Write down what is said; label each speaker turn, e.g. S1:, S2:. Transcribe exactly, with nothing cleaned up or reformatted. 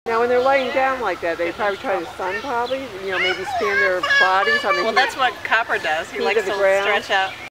S1: Now when they're laying down like that, they probably try to sun probably, you know, maybe stand their bodies on the
S2: Well,
S1: heat,
S2: that's what copper does. He
S1: heat
S2: likes
S1: of the
S2: to
S1: ground.
S2: stretch out.